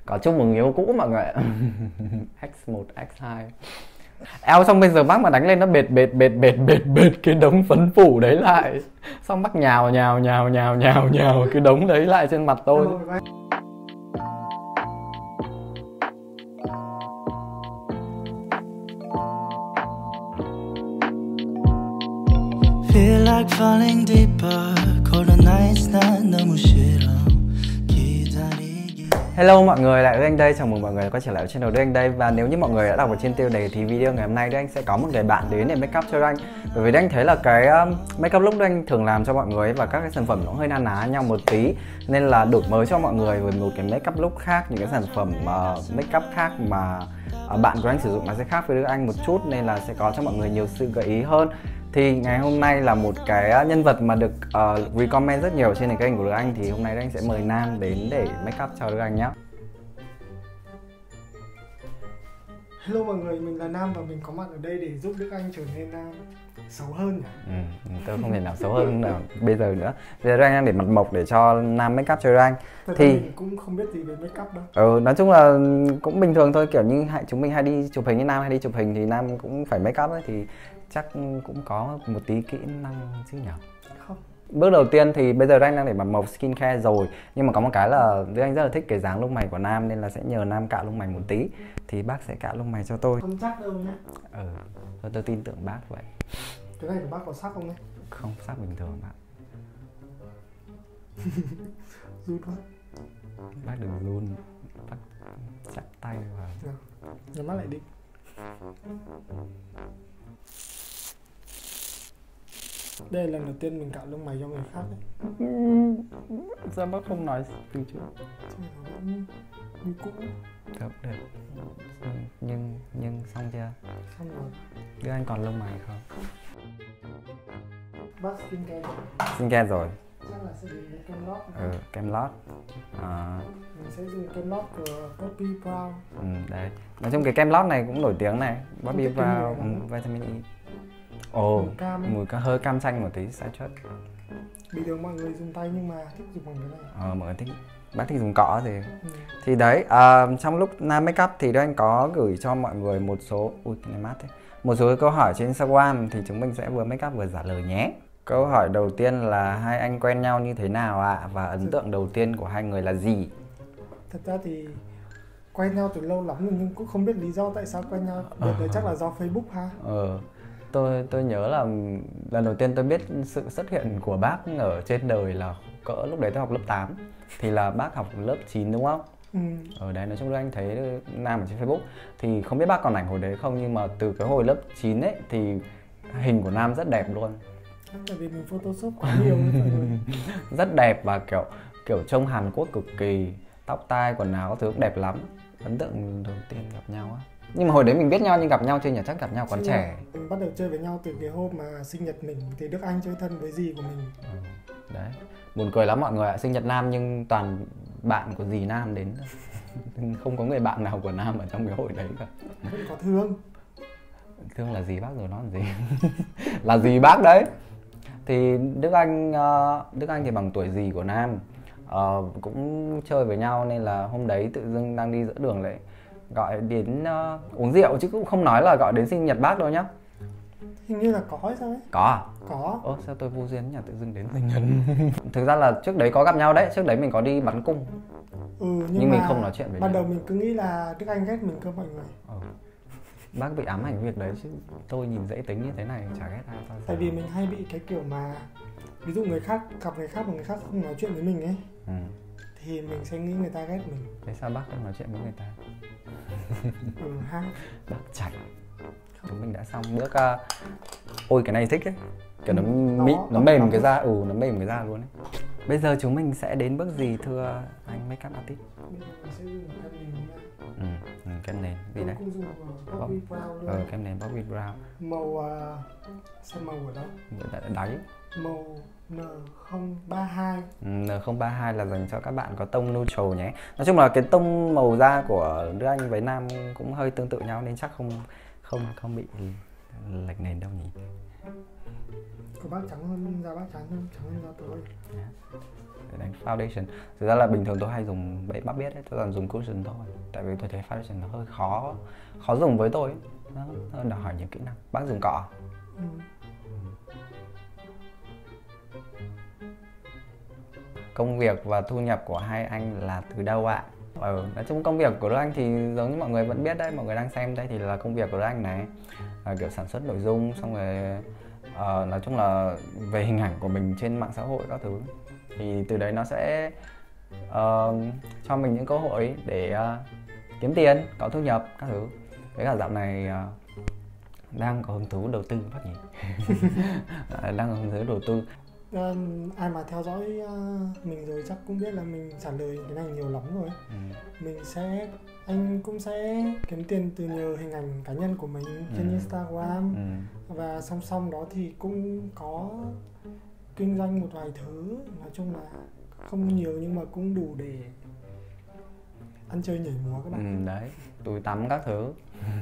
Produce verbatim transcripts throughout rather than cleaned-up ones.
Có chúc mừng yêu cũ mọi người ạ. X một, X hai. Eo xong bây giờ bác mà đánh lên nó bệt bệt bệt bệt bệt bệt cái đống phấn phủ đấy lại. Xong bác nhào nhào nhào nhào nhào nhào cái đống đấy lại trên mặt tôi. Feel like falling deeper. Cold nights 난 너무 싫어. Hello mọi người, lại Đức Anh đây, chào mừng mọi người quay trở lại channel Đức Anh đây. Và nếu như mọi người đã đọc ở trên tiêu đề thì video ngày hôm nay Đức Anh sẽ có một người bạn đến để make up cho Đức Anh. Bởi vì Đức Anh thấy là cái um, make up look Đức Anh thường làm cho mọi người và các cái sản phẩm nó hơi na ná nhau một tí, nên là đổi mới cho mọi người với một cái make up look khác, những cái sản phẩm uh, make up khác mà uh, bạn của anh sử dụng nó sẽ khác với Đức Anh một chút, nên là sẽ có cho mọi người nhiều sự gợi ý hơn. Thì ngày hôm nay là một cái nhân vật mà được uh, recommend rất nhiều trên cái kênh của Đức Anh, thì hôm nay Đức Anh sẽ mời Nam đến để make up cho Đức Anh nhé. Hello mọi người, mình là Nam và mình có mặt ở đây để giúp Đức Anh trở nên uh, xấu hơn nhỉ? Ừ, tôi không thể nào xấu hơn nào bây giờ nữa. Bây giờ Đức Anh đang để mặt mộc để cho Nam make up cho Đức Anh. Thật thì mình cũng không biết gì về make up đâu. Ừ, nói chung là cũng bình thường thôi, kiểu như chúng mình hay đi chụp hình với Nam hay đi chụp hình thì Nam cũng phải make up ấy, thì chắc cũng có một tí kỹ năng chứ nhỉ? Không. Bước đầu tiên thì bây giờ Đức Anh đang để mặt mộc skincare rồi, nhưng mà có một cái là Đức Anh rất là thích cái dáng lông mày của Nam, nên là sẽ nhờ Nam cạo lông mày một tí. Thì bác sẽ cạo lông mày cho tôi. Không chắc đâu nhá. Ừ, tôi, tôi tin tưởng bác vậy. Cái này của bác có sắc không đấy? Không, sắc bình thường bạn. Rút quá. Bác đừng run, bác chặt tay vào. Được, nhắm mắt lại đi. Đây là lần đầu tiên mình cạo lông mày cho người khác đấy. Sao bác không nói từ trước? Như cũ. Được, được. Nhưng, nhưng xong chưa? Xong rồi. Đức Anh còn lông mày không? Bác skincare rồi. Skincare rồi. Chắc là sẽ dùng cái kem lót. Ừ, kem lót. À. Mình sẽ dùng kem lót của Bobbi Brown. Ừ, đấy. Nói chung cái kem lót này cũng nổi tiếng này. Bobbi Cái Brown, mùi um, vitamin E. Ồ, Mùi cam ấy. mùi ca hơi cam chanh một tí, sai chất. Bình thường mọi người dùng tay nhưng mà thích dùng bằng cái này. Ờ, mọi người thích, bác thích dùng cọ thì Ừ. thì đấy, à, trong lúc Nam make up thì Đức Anh có gửi cho mọi người một số ui cái này mát thế. Một số câu hỏi trên Instagram, thì chúng mình sẽ vừa make up vừa trả lời nhé. Câu hỏi đầu tiên là hai anh quen nhau như thế nào ạ? À? Và ấn tượng đầu tiên của hai người là gì? Thật ra thì quen nhau từ lâu lắm rồi nhưng cũng không biết lý do tại sao quen nhau. Đợt đấy chắc là do Facebook ha. Ờ, tôi tôi nhớ là lần đầu tiên tôi biết sự xuất hiện của bác ở trên đời là cỡ lúc đấy tôi học lớp tám, thì là bác học lớp chín đúng không? Ừ. Ở đấy nói chung là anh thấy Nam ở trên Facebook, thì không biết bác còn ảnh hồi đấy không, nhưng mà từ cái hồi lớp chín ấy thì hình của Nam rất đẹp luôn. Tại vì mình photoshop quá nhiều ấy, mọi người. Rất đẹp và kiểu kiểu trông Hàn Quốc cực kỳ, tóc tai quần áo các thứ cũng đẹp lắm. Ấn tượng đầu tiên gặp nhau á. Nhưng mà hồi đấy mình biết nhau nhưng gặp nhau chưa nhỉ? Chắc gặp nhau còn trẻ. Mình bắt đầu chơi với nhau từ cái hôm mà sinh nhật mình thì Đức Anh chơi thân với dì của mình. Ừ, đấy. Buồn cười lắm mọi người ạ, sinh nhật Nam nhưng toàn bạn của dì Nam đến. Không có người bạn nào của Nam ở trong cái hội đấy cả. Vẫn có Thương. Thương là dì bác rồi, nó làm gì? Là dì bác đấy. Thì Đức Anh Đức Anh thì bằng tuổi dì của Nam. Ờ, cũng chơi với nhau nên là hôm đấy tự dưng đang đi giữa đường lại gọi đến uh, uống rượu, chứ cũng không nói là gọi đến sinh nhật bác đâu nhá. Hình như là có hay sao ấy? Có à? Có. Ơ sao tôi vô duyên nhỉ, tự dưng đến sinh nhật. Thực ra là trước đấy có gặp nhau đấy, trước đấy mình có đi bắn cung. Ừ, nhưng, nhưng mà mình không nói chuyện với ban nhau. đầu mình cứ nghĩ là Đức Anh ghét mình cơ mọi người. Ừ. Bác bị ám ảnh việc đấy chứ tôi nhìn dễ tính như thế này chả ghét ai sao. Tại vì mình hay bị cái kiểu mà ví dụ người khác gặp người khác mà người khác không nói chuyện với mình ấy, ừ. thì mình sẽ nghĩ người ta ghét mình. Thế sao bác không nói chuyện với người ta? Ừ ha. Bác chảnh. Chúng mình đã xong bước uh... ôi cái này thích ấy, kiểu nó mịn, nó mềm cái da, ừ nó mềm cái da luôn ấy. Bây giờ chúng mình sẽ đến bước gì thưa anh make up artist? Bây giờ mình sẽ dùng kem nền nha. Ừ, ừ kem nền gì đấy? Cũng dùng Bobbi Brown luôn. Ờ, kem nền Bobbi Brown. Màu uh, xem màu ở đó. Đáy. Màu N không ba hai. Ừ, N không ba hai là dành cho các bạn có tông neutral nhé. Nói chung là cái tông màu da của Đức Anh với Nam cũng hơi tương tự nhau nên chắc không không không bị Lệch nền đâu nhỉ? Của bác trắng hơn, da bác trắng hơn, trắng hơn da tôi. Yeah. Để đánh foundation. Thực ra là bình thường tôi hay dùng bẫy bắp biết ấy, tôi toàn dùng cushion thôi. Tại vì tôi thấy foundation nó hơi khó khó dùng với tôi ấy. Nó, nó đòi hỏi nhiều kỹ năng. Bác dùng cọ. Ừ. Công việc và thu nhập của hai anh là từ đâu ạ? Ừ, nói chung công việc của Đức Anh thì giống như mọi người vẫn biết đấy, mọi người đang xem đây thì là công việc của Đức Anh này, là kiểu sản xuất nội dung, xong rồi uh, nói chung là về hình ảnh của mình trên mạng xã hội các thứ, thì từ đấy nó sẽ uh, cho mình những cơ hội để uh, kiếm tiền, có thu nhập các thứ. Với cả dạo này uh, đang có hứng thú đầu tư phát nhỉ? Đang có hứng thú đầu tư. Uh, ai mà theo dõi uh, mình rồi chắc cũng biết là mình trả lời cái này nhiều lắm rồi. Ừ. Mình sẽ anh cũng sẽ kiếm tiền từ nhờ hình ảnh cá nhân của mình ừ. trên Instagram. Ừ. Và song song đó thì cũng có kinh doanh một vài thứ, nói chung là không nhiều nhưng mà cũng đủ để ăn chơi nhảy múa các bạn. Ừ, đấy, túi tắm các thứ.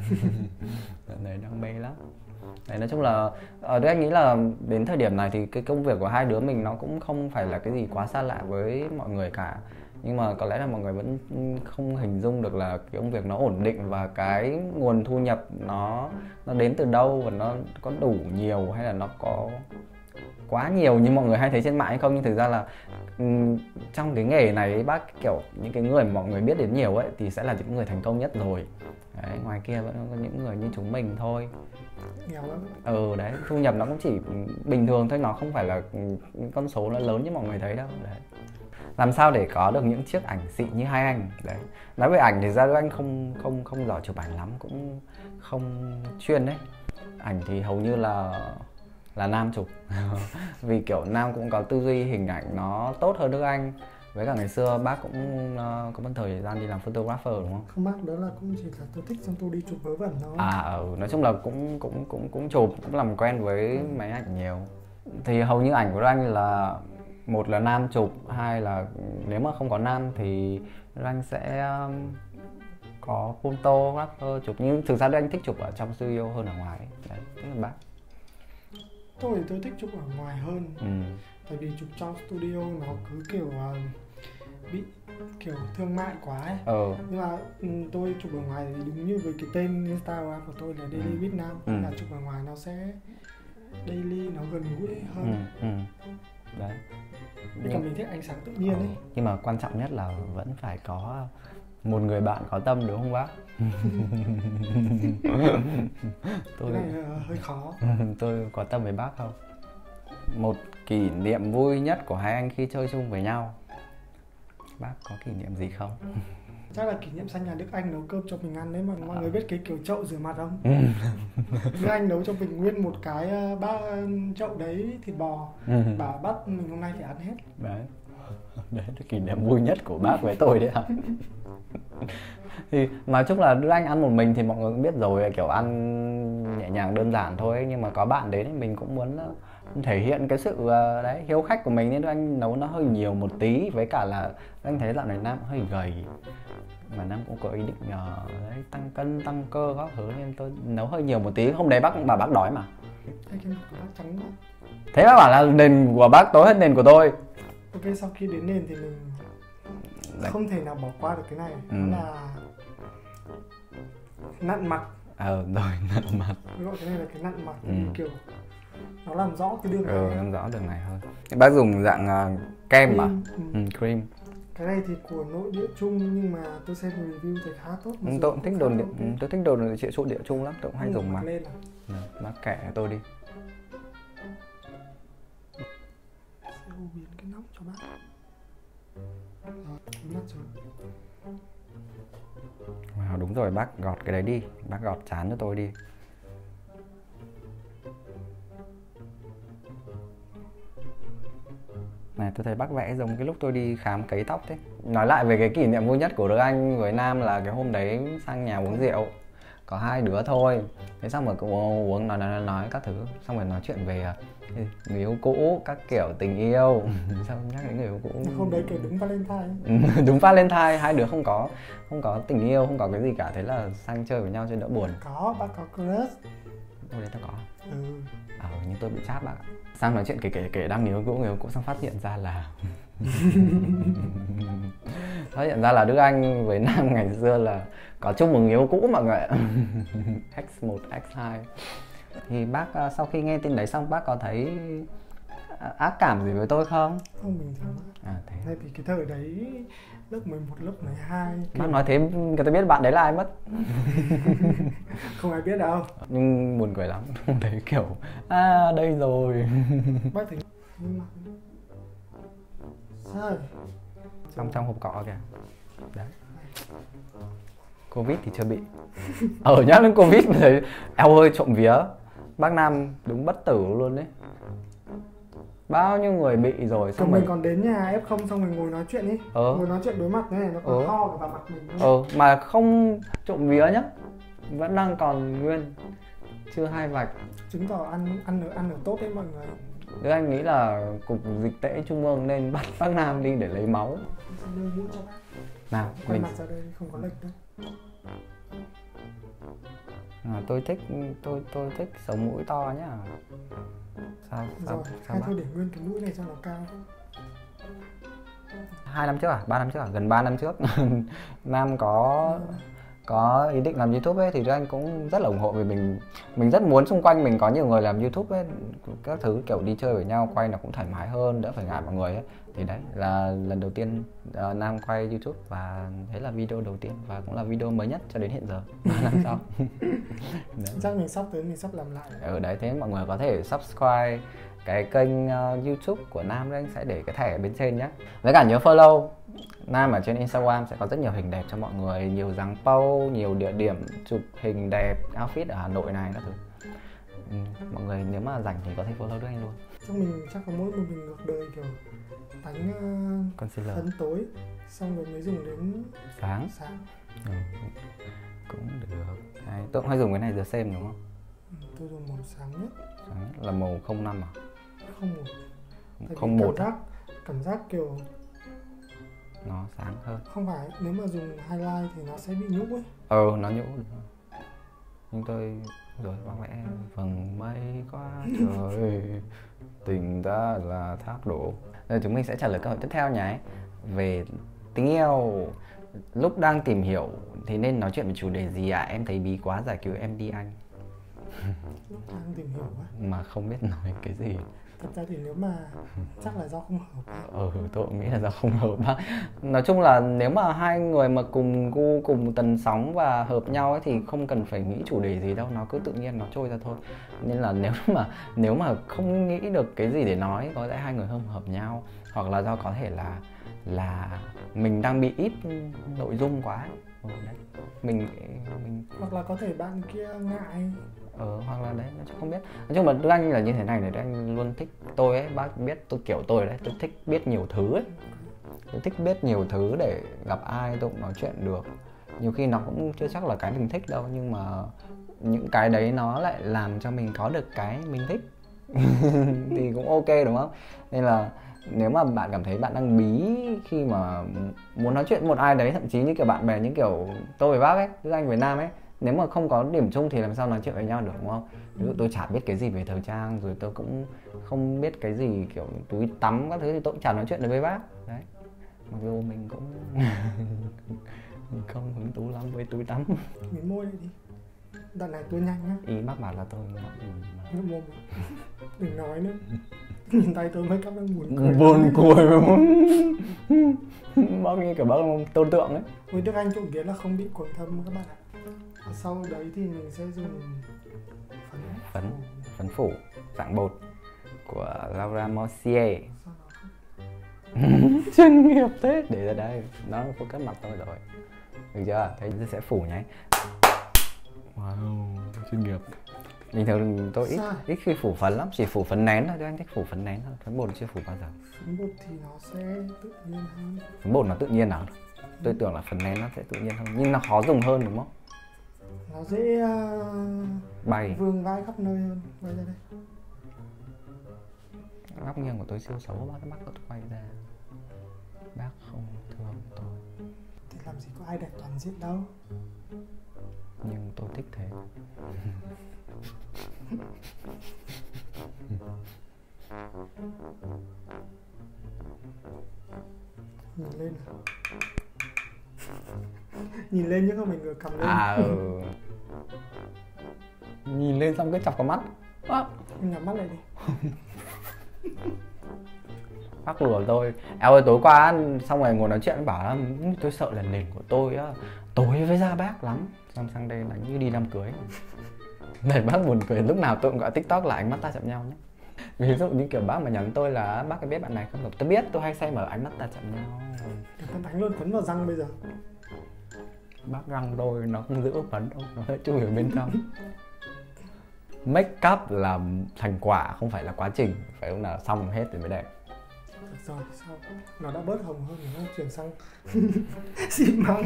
Đấy đang mê lắm. Đấy, nói chung là ở đây anh nghĩ là đến thời điểm này thì cái công việc của hai đứa mình nó cũng không phải là cái gì quá xa lạ với mọi người cả. Nhưng mà có lẽ là mọi người vẫn không hình dung được là cái công việc nó ổn định và cái nguồn thu nhập nó nó đến từ đâu, và nó có đủ nhiều hay là nó có quá nhiều như mọi người hay thấy trên mạng hay không. Nhưng thực ra là um, trong cái nghề này bác, kiểu những cái người mà mọi người biết đến nhiều ấy thì sẽ là những người thành công nhất rồi. Đấy, ngoài kia vẫn có những người như chúng mình thôi. Nghèo lắm. Ừ đấy, thu nhập nó cũng chỉ bình thường thôi, nó không phải là con số nó lớn như mọi người thấy đâu. Đấy. Làm sao để có được những chiếc ảnh xịn như hai anh? Đấy. Nói về ảnh thì ra anh không không không giỏi chụp ảnh lắm, cũng không chuyên đấy. Ảnh thì hầu như là là Nam chụp. Vì kiểu Nam cũng có tư duy hình ảnh nó tốt hơn Đức Anh. Với cả ngày xưa bác cũng uh, có một thời gian đi làm photographer đúng không? Không bác, đó là cũng chỉ là tôi thích xong tôi đi chụp vớ vẩn thôi. À ừ, nói chung là cũng cũng cũng cũng chụp, cũng làm quen với ừ. máy ảnh nhiều. Thì hầu như ảnh của anh là một là Nam chụp, hai là nếu mà không có Nam thì anh sẽ um, có photographer chụp. Nhưng thực ra anh thích chụp ở trong studio hơn ở ngoài. Đấy, thế là bác. Tôi thì tôi thích chụp ở ngoài hơn. Ừ. Tại vì chụp trong studio nó cứ kiểu uh, bị kiểu thương mại quá ấy. Ừ. Nhưng mà um, tôi chụp ở ngoài thì đúng như với cái tên Instagram của tôi là Daily with Nam. Ừ. Là chụp ở ngoài nó sẽ daily, nó gần gũi hơn. Ừ. Ừ. Đấy. Vì cả mình thích ánh sáng tự nhiên ấy. Nhưng mà quan trọng nhất là vẫn phải có một người bạn có tâm đúng không bác? Tôi... Cái này uh, hơi khó. Tôi có tâm với bác không? Một kỷ niệm vui nhất của hai anh khi chơi chung với nhau, bác có kỷ niệm gì không? Chắc là kỷ niệm sang nhà Đức Anh nấu cơm cho mình ăn đấy, mà mọi à. người biết cái kiểu chậu rửa mặt không? Đức Anh nấu cho mình nguyên một cái uh, ba chậu đấy thịt bò. Ừ. Bà bắt mình hôm nay phải ăn hết. Đấy. Đấy là kỷ niệm vui nhất của bác với tôi đấy hả? Thì nói chung là Đức Anh ăn một mình thì mọi người cũng biết rồi, kiểu ăn nhẹ nhàng đơn giản thôi. Nhưng mà có bạn đến thì mình cũng muốn thể hiện cái sự đấy hiếu khách của mình, nên Đức Anh nấu nó hơi nhiều một tí. Với cả là anh thấy dạo này Nam hơi gầy, mà Nam cũng có ý định uh, đấy, tăng cân tăng cơ các thứ, nên tôi nấu hơi nhiều một tí. Hôm đấy bác bà bác đói mà. Thế bác bảo là nền của bác tối hơn nền của tôi. Ok, sau khi đến nền thì mình đấy. Không thể nào bỏ qua được cái này. Ừ. Đó là nặn mặt. Ờ rồi, nặn mặt. Gọi cái này là cái nặn mặt. Ừ. Kiểu nó làm rõ cái đường này. Ừ, làm rõ đường này hơn. Bác dùng dạng uh, kem mà. Ừ. Ừ, cream. Cái này thì của nội địa Trung, nhưng mà tôi xem review thấy khá tốt. Ừ, tôi cũng thích đồ địa, ừ, tôi thích đồ nội địa chỗ địa Trung lắm, tôi cũng hay ừ, dùng mà. Lên à? Ừ, bác kể tôi đi. Sẽ biến cái nóc cho bác. Rồi, mắt rồi. Wow, đúng rồi, bác gọt cái đấy đi, bác gọt chán cho tôi đi. Này, tôi thấy bác vẽ giống cái lúc tôi đi khám cấy tóc thế. Nói lại về cái kỷ niệm vui nhất của Đức Anh với Nam là cái hôm đấy sang nhà uống rượu. Có hai đứa thôi. Thế xong rồi cũng uống nói, nói, nói các thứ. Xong rồi nói chuyện về người yêu cũ, các kiểu tình yêu. Sao nhắc đến người yêu cũ? Hôm đấy kiểu đúng Valentine. Đúng Valentine, hai đứa không có không có tình yêu, không có cái gì cả. Thế là sang chơi với nhau cho đỡ buồn. Có, bác có crush. lúc đấy nó có. Ừ. Ờ, nhưng tôi bị chát bạn ạ. Sang nói chuyện kể kể kể đang người cũ người cũ xong phát hiện ra là phát hiện ra là Đức Anh với Nam ngày xưa là có chung một người yêu cũ mọi người ạ. X một, X hai. Thì bác sau khi nghe tin đấy xong bác có thấy ác cảm gì với tôi không? Không, bình thường. À thế. Tại vì cái thời đấy lớp mười một, lớp mười hai Bác nói thế người ta biết bạn đấy là ai mất. không ai biết đâu. Nhưng buồn cười lắm. Đấy kiểu à đây rồi. Bác thấy nhưng mà sao? Trong trong hộp cọ kìa. Đấy. Covid thì chưa bị. Ờ nhắc đến Covid mà thấy eo ơi trộm vía. Bác Nam đúng bất tử luôn đấy. Bao nhiêu người bị rồi xong còn mình mình còn đến nhà ép không xong mình ngồi nói chuyện đi. Ờ. Ngồi nói chuyện đối mặt này nó còn Ờ. ho cả vào mặt mình. Ờ mà không trộm vía nhá. Vẫn đang còn nguyên. Chưa hai vạch. Chứng tỏ ăn ăn ở ăn ở tốt đấy mọi người. Đức Anh nghĩ là cục dịch tễ trung ương nên bắt bác Nam đi để lấy máu. Đưa mũi cho bác. Nào Quay mình mặt ra đây không có lệch đâu. à, tôi thích tôi tôi thích sống mũi to nhá. Sao sao Rồi, sao hay bác? thôi để nguyên cái mũi này cho nó cao. Hai năm trước à? Ba năm trước à? Gần ba năm trước Nam có có ý định làm YouTube ấy thì Đức Anh cũng rất là ủng hộ vì mình mình rất muốn xung quanh mình có nhiều người làm YouTube ấy, các thứ kiểu đi chơi với nhau quay nó cũng thoải mái hơn, đỡ phải ngại mọi người ấy. Thì đấy là lần đầu tiên uh, Nam quay YouTube và đấy là video đầu tiên và cũng là video mới nhất cho đến hiện giờ ba năm sau. Chắc mình sắp tới mình sắp làm lại. Ở đấy thế mọi người có thể subscribe cái kênh uh, YouTube của Nam, anh sẽ để cái thẻ ở bên trên nhé. Với cả nhớ follow Nam ở trên Instagram, sẽ có rất nhiều hình đẹp cho mọi người, nhiều dáng pose, nhiều địa điểm chụp hình đẹp, outfit ở Hà Nội này các thứ. Ừ, mọi người nếu mà rảnh thì có thể follow Đức Anh luôn. Chắc mình chắc có mỗi một mình ngược đời kiểu đánh uh, Concealer phấn tối xong rồi mới dùng đến sáng. sáng. Ừ, cũng được. Đấy, tôi cũng hay dùng cái này giờ xem đúng không? Ừ, tôi dùng màu sáng nhất. Sáng nhất là màu không năm à? Không một. Tại Không vì một cảm giác cảm giác kiểu nó sáng hơn. không phải nếu mà dùng highlight thì nó sẽ bị nhũ ấy. Ừ, nó nhũ. Nhưng tôi rồi bác lẽ vầng mây qua trời tình ta là thác đổ. Rồi chúng mình sẽ trả lời câu hỏi tiếp theo nhé. Về tình yêu, lúc đang tìm hiểu thì nên nói chuyện về chủ đề gì ạ? À? Em thấy bí quá, giải cứu em đi anh. Lúc đang tìm hiểu á. Mà không biết nói cái gì. Thật ra thì nếu mà chắc là do không hợp. Ừ, tôi cũng nghĩ là do không hợp bác. Nói chung là nếu mà hai người mà cùng gu, cùng tần sóng và hợp nhau ấy thì không cần phải nghĩ chủ đề gì đâu, nó cứ tự nhiên nó trôi ra thôi. Nên là nếu mà nếu mà không nghĩ được cái gì để nói, có lẽ hai người không hợp nhau, hoặc là do có thể là là mình đang bị ít nội dung quá ấy. Ừ, đấy. Mình mình Hoặc là có thể bạn kia ngại. Ờ, hoặc là đấy, nói chung không biết. Nói chung là Đức Anh là như thế này này, Đức Anh luôn thích tôi ấy, bác biết tôi kiểu tôi đấy, tôi thích biết nhiều thứ ấy. Tôi thích biết nhiều thứ để gặp ai tôi cũng nói chuyện được. Nhiều khi nó cũng chưa chắc là cái mình thích đâu, nhưng mà những cái đấy nó lại làm cho mình có được cái mình thích. Thì cũng ok đúng không? Nên là nếu mà bạn cảm thấy bạn đang bí khi mà muốn nói chuyện với một ai đấy, thậm chí như kiểu bạn bè, như kiểu tôi với bác ấy, Đức Anh với Nam ấy, nếu mà không có điểm chung thì làm sao nói chuyện với nhau được đúng không? Ví dụ tôi chả biết cái gì về thời trang, rồi tôi cũng không biết cái gì kiểu túi tắm các thứ thì tôi cũng chả nói chuyện được với bác. Đấy. Mặc dù mình cũng mình không hứng thú lắm với túi tắm. Mím môi lại đi. Đoạn này tôi nhanh nhá. Ý bác bảo là tôi Nhấp mồm. Đừng nói nữa. Nhìn tay tôi make up đang buồn cười. buồn cười. Bác như kiểu bác là tôn tượng ấy. Với Đức Anh trộm vía là không bị cuồng thâm các bạn ạ. Sau đấy thì mình sẽ dùng phấn Phấn, phấn phủ dạng bột của Laura Mercier. Chuyên nghiệp thế. Để ra đây, nó focus mặt tôi rồi. Được chưa? Thế tôi sẽ phủ nhé. Wow, chuyên nghiệp. Bình thường tôi ít Sao? ít khi phủ phấn lắm, chỉ phủ phấn nén thôi, tôi anh thích phủ phấn nén thôi, phấn bột chưa phủ bao giờ. Phấn bột thì nó sẽ tự nhiên hơn. Phấn bột nó tự nhiên nào? Tôi tưởng là phấn nén nó sẽ tự nhiên hơn, nhưng nó khó dùng hơn đúng không? Nó dễ uh, Bay. vương vai khắp nơi hơn. Quay ra đây. Góc nghiêng của tôi siêu xấu, bác bắt tôi quay ra. Bác không thương tôi. Thì làm gì có ai đẹp toàn diện đâu. Nhưng tôi thích thế. Nhìn lên à? Nhìn lên chứ không phải ngửa cầm lên. À ừ. Nhìn lên xong cái chọc vào mắt à. Em nhắm mắt lại đi. Bác lừa tôi. Eo ơi, tối qua xong rồi ngồi nói chuyện bảo là tôi sợ là nền của tôi á tối với da bác lắm. Xong sang đây là như đi đám cưới. Này bác buồn cười, lúc nào tôi cũng gọi TikTok là ánh mắt ta chạm nhau nhé. Ví dụ như kiểu bác mà nhắn tôi là bác có biết bạn này không? Tôi biết, tôi hay xem ở ánh mắt ta chạm nhau. Em đánh luôn phấn vào răng bây giờ. Bác răng tôi nó không giữ phấn đâu, nó chui ở bên trong. Make up là thành quả, không phải là quá trình. Phải lúc nào xong hết rồi mới đẹp. Được rồi, sao? Nó đã bớt hồng hơn, nó chuyển sang xịn măng.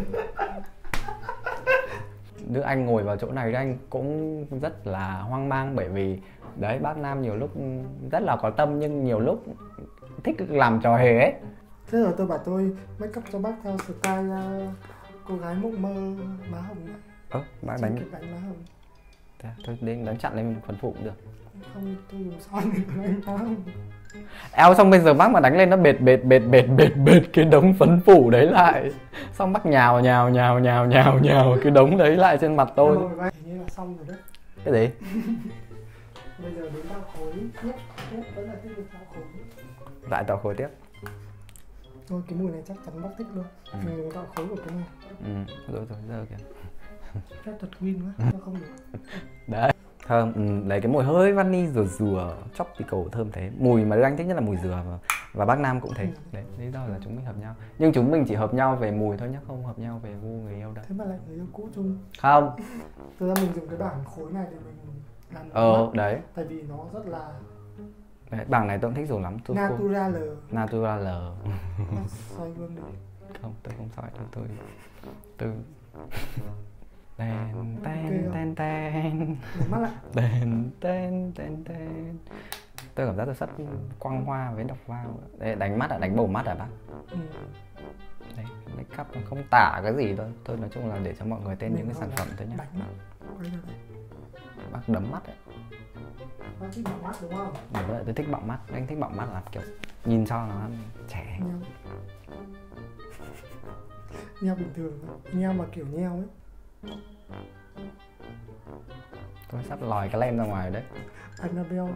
Đức Anh ngồi vào chỗ này anh cũng rất là hoang mang, bởi vì đấy bác Nam nhiều lúc rất là có tâm nhưng nhiều lúc thích làm trò hề ấy. Thế rồi tôi bảo tôi make up cho bác theo style uh, cô gái mộng mơ má hồng. Ơ, bác đánh... đánh má hồng. Thế, thôi đến đánh chặn lên phần phụ cũng được. Không, tôi dùng son để đánh má hồng. Eo, xong bây giờ bác mà đánh lên nó bệt bệt bệt bệt bệt bệt cái đống phấn phủ đấy lại. Xong bác nhào nhào nhào nhào nhào nhào cái đống đấy lại trên mặt tôi. Rồi, hình như là xong rồi đấy. Cái gì? Bây giờ đến tạo khối tiếp, tiếp vẫn là tiếp tục tạo khối. Lại tạo khối tiếp. Thôi cái mùi này chắc chắn bác thích luôn. Ừ. Mình dùng tạo khối của cái này. Ừ, rồi rồi, giờ kìa. Chắc thật win quá, sao không được. Đấy. Thơm, ừ, lấy cái mùi hơi vani dừa dừa, tropical thơm thế. Mùi mà Đức Anh thích nhất là mùi dừa và, và bác Nam cũng thế. Ừ. Đấy, lý do là chúng mình hợp nhau. Nhưng chúng mình chỉ hợp nhau về mùi thôi nhé, không hợp nhau về gu người yêu đâu. Thế mà lại người yêu cũ chung. Không. Thực ra mình dùng cái bảng khối này để mình làm Ờ, mắt. đấy. Tại vì nó rất là Đấy, bảng này tôi cũng thích dùng lắm. Tôi natural. Natural. Xoay gương đi. Không, tôi không soi đâu, tôi tôi tên tên tên tên Để mắt lại. tên tên tên tên tôi cảm giác tôi sắp quăng hoa với đọc vào. Đây, đánh mắt à, đánh bầu mắt à bác? Ừ. Đấy, make up không tả cái gì thôi. Tôi nói chung là để cho mọi người tên Mình những cái sản gọi phẩm là thôi nhá. đánh mắt. Quay ra đây. Bác đấm mắt ấy. Bác thích bọng mắt đúng không? Đúng rồi, tôi thích bọng mắt. Anh thích bọng mắt là kiểu nhìn cho nó trẻ. Nheo. Nheo bình thường thôi. Nheo mà kiểu nheo ấy. Tôi sắp lòi cái lem ra ngoài đấy. Annabelle.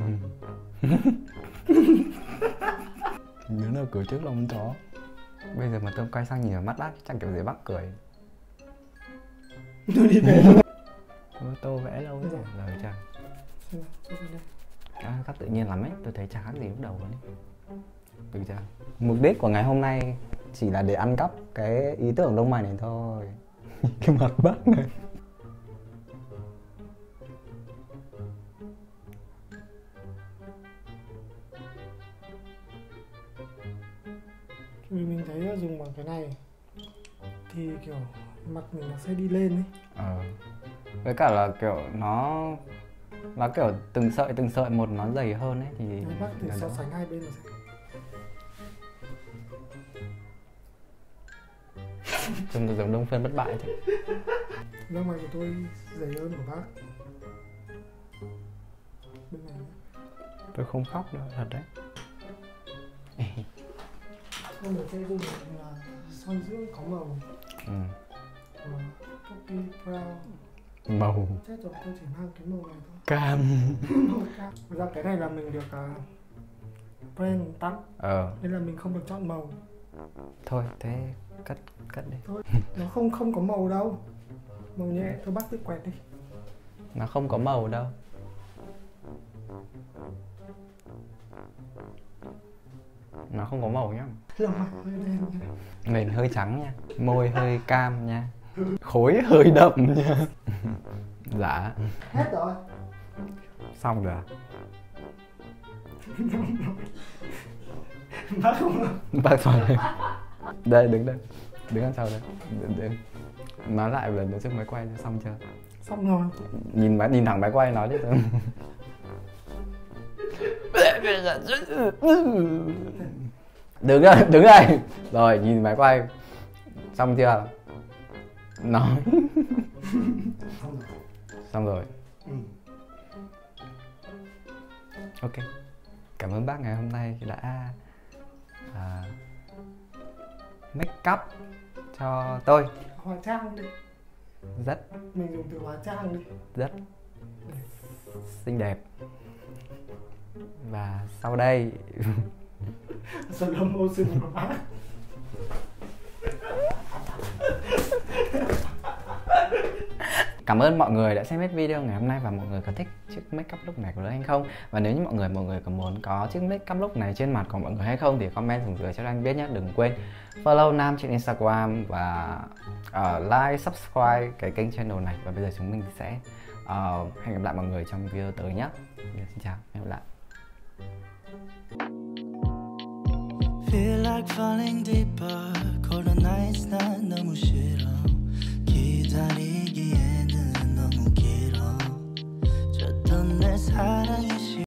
Nhớ nào cười trước lông chó. Bây giờ mà tôi quay sang nhìn vào mắt bác chẳng kiểu gì bác cười. Tôi đi về luôn. Tô vẽ lâu rồi rồi chà. À, cắt tự nhiên lắm ấy, tôi thấy chả khác gì lúc đầu luôn ấy. Được chưa? Mục đích của ngày hôm nay chỉ là để ăn cắp cái ý tưởng lông mày này thôi. Cái mặt bác này. Vì mình thấy dùng bằng cái này thì kiểu mặt mình nó sẽ đi lên ấy. Ờ. Với cả là kiểu nó nó kiểu từng sợi từng sợi một nó dày hơn ấy thì Đấy, bác thử so sánh hai bên rồi xem. Trông tôi giống Đông Phương bất bại thế. Lông mày của tôi dày hơn của bác. Bên này nhé. Tôi không khóc đâu, thật đấy. Không được cái dùng là son dưỡng có màu. Ừ. Màu Poppy Brown. Màu Chết rồi, tôi chỉ mang cái màu này thôi. cam. Màu cam. Thực ra cái này là mình được uh, brand tặng. Ờ. Nên là mình không được chọn màu. Thôi thế cắt cắt đi. Thôi, nó không không có màu đâu. Màu nhẹ, thôi bác tự quẹt đi. Nó không có màu đâu. Nó không có màu nhá. Lông mày hơi đen nha. Nền hơi trắng nha. Môi hơi cam nha. Khối hơi đậm nha. Dạ. Hết rồi. Xong rồi à? Bác không. Bác xong đây. Đây đứng đây. Đứng đằng sau đây. Đứng, đứng. Nói lại một lần nữa trước máy quay xong chưa? Xong rồi. Nhìn máy, nhìn thẳng máy quay nói chứ. Đứng đây, đứng đây. Rồi nhìn máy quay. Xong chưa? Nói. Xong rồi. Xong rồi. Ừ. Ok. Cảm ơn bác ngày hôm nay đã à, make up cho tôi. Hóa trang đi. Rất Mình dùng từ hóa trang đi. rất xinh đẹp. Và sau đây Slow motion của bác. cảm ơn mọi người đã xem hết video ngày hôm nay, và mọi người có thích chiếc make up look này của Lê Anh không? Và nếu như mọi người mọi người có muốn có chiếc make up look này trên mặt của mọi người hay không thì comment xuống dưới cho anh biết nhé. Đừng quên follow Nam trên Instagram và uh, like, subscribe cái kênh channel này. Và bây giờ chúng mình sẽ uh, hẹn gặp lại mọi người trong video tới nhé. Xin chào, hẹn gặp lại. Feel like falling deeper cold nights 난 너무 싫어 기다리기에는 너무 길어 줬던 내 사랑이